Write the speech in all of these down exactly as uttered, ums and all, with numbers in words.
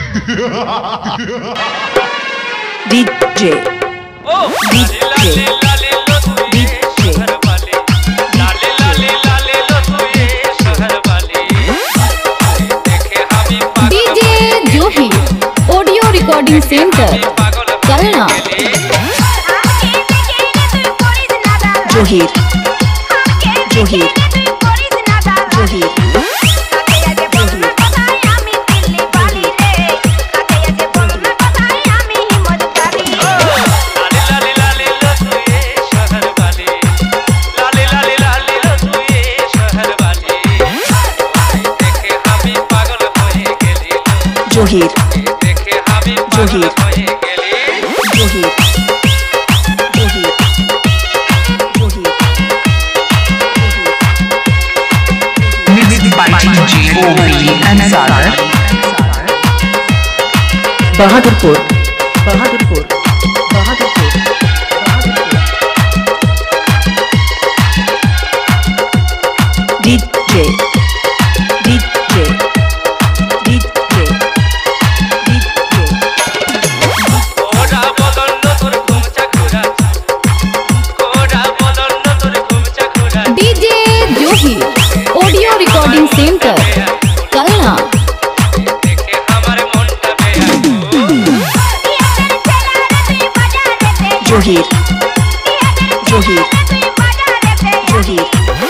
DJ DJ audio recording centre Kalna जोहिर जोहिर जोहिर जोहिर जोहिर जोहिर Bahadurpur Bahadurpur Bahadurpur DJ DJ DJ DJ जोही ऑडियो रिकॉर्डिंग सेंटर कलना जोहिर जोहिर जोहिर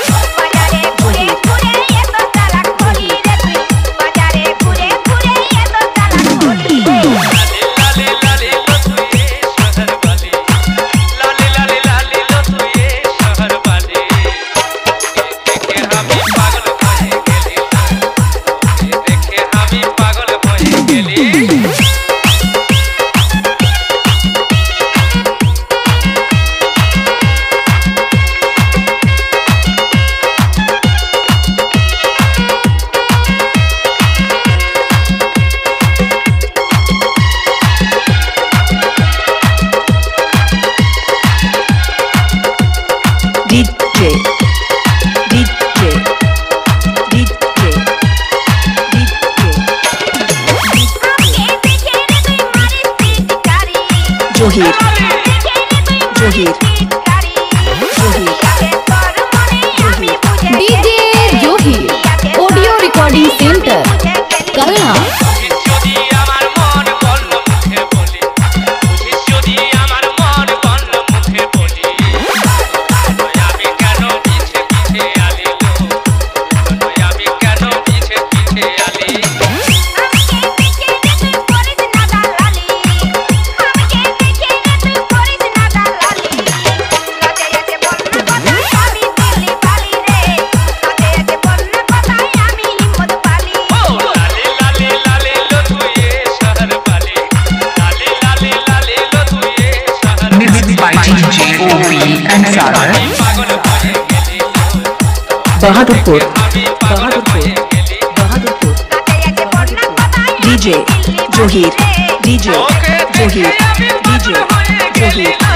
डीजे डीजे डीजे जोहिर जोहिर डीजे जोही audio recording centre Kalna Bahadurpur Bahadurpur Bahadurpur DJ जोहिर डीजे जोहिर डीजे जोहिर